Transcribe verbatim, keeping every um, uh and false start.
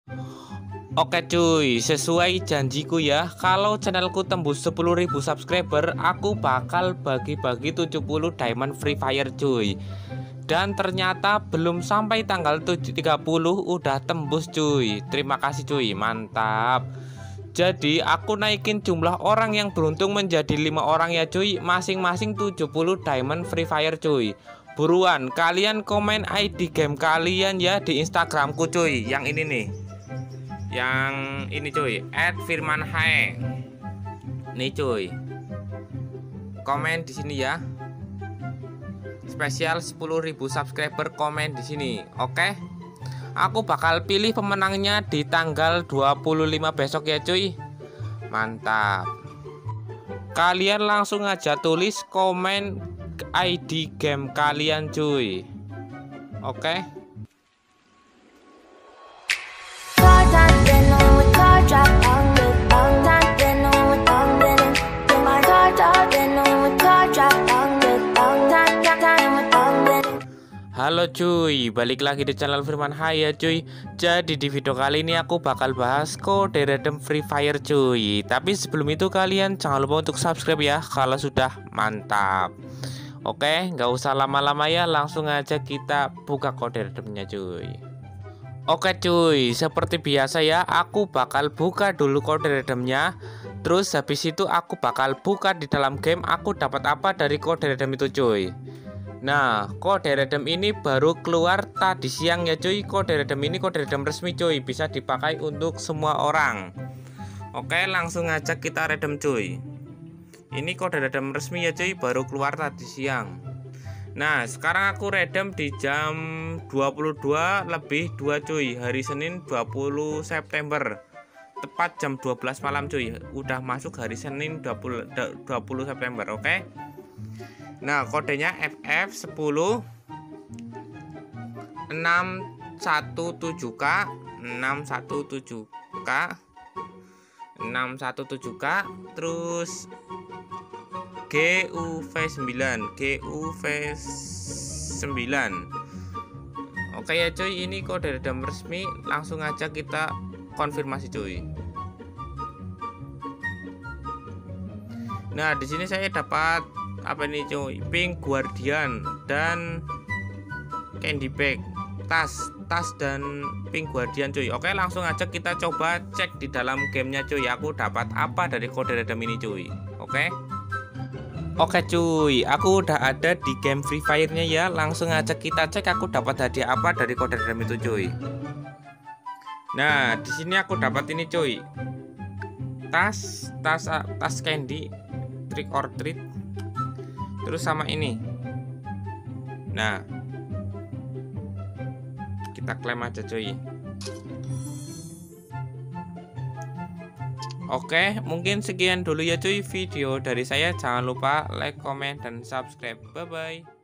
Oke cuy, sesuai janjiku ya, kalau channelku tembus sepuluh ribu subscriber, aku bakal bagi-bagi tujuh puluh diamond Free Fire cuy. Dan ternyata belum sampai tanggal tiga puluh udah tembus cuy. Terima kasih cuy, mantap. Jadi aku naikin jumlah orang yang beruntung menjadi lima orang ya cuy, masing-masing tujuh puluh diamond Free Fire cuy. Buruan kalian komen I D game kalian ya di Instagramku cuy, yang ini nih. Yang ini cuy, at firman hae. Nih cuy, komen di sini ya. Spesial sepuluh ribu subscriber komen di sini. Oke. Aku bakal pilih pemenangnya di tanggal dua puluh lima besok ya cuy. Mantap. Kalian langsung aja tulis komen I D game kalian cuy. Oke. Halo cuy, balik lagi di channel Firman Hae ya cuy. Jadi di video kali ini aku bakal bahas kode redeem Free Fire cuy. Tapi sebelum itu kalian jangan lupa untuk subscribe ya kalau sudah mantap. Oke, nggak usah lama-lama ya, langsung aja kita buka kode redeemnya cuy. Oke cuy, seperti biasa ya, aku bakal buka dulu kode redeemnya. Terus habis itu aku bakal buka di dalam game aku dapat apa dari kode redeem itu cuy. Nah, kode redeem ini baru keluar tadi siang ya cuy. Kode redeem ini kode redeem resmi cuy, bisa dipakai untuk semua orang. Oke, langsung aja kita redeem cuy. Ini kode redeem resmi ya cuy, baru keluar tadi siang. Nah, sekarang aku redeem di jam dua puluh dua lebih dua cuy, hari Senin dua puluh September. Tepat jam dua belas malam cuy. Udah masuk hari Senin dua puluh September, oke? Nah, kodenya F F sepuluh enam satu tujuh K enam satu tujuh K enam satu tujuh K, terus G U V sembilan G U V sembilan. Oke ya cuy, ini kode redeem resmi, langsung aja kita konfirmasi cuy. Nah, di sini saya dapat apa nih cuy, pink guardian dan candy bag, tas tas dan pink guardian cuy. Oke, langsung aja kita coba cek di dalam gamenya cuy, aku dapat apa dari kode redeem ini cuy. Oke oke cuy, aku udah ada di game Free Fire nya ya, langsung aja kita cek aku dapat hadiah apa dari kode redeem itu cuy. Nah, di sini aku dapat ini cuy, tas tas tas candy trick or treat, terus sama ini. Nah, kita klaim aja cuy. Oke, mungkin sekian dulu ya cuy video dari saya. Jangan lupa like, comment, dan subscribe. Bye bye.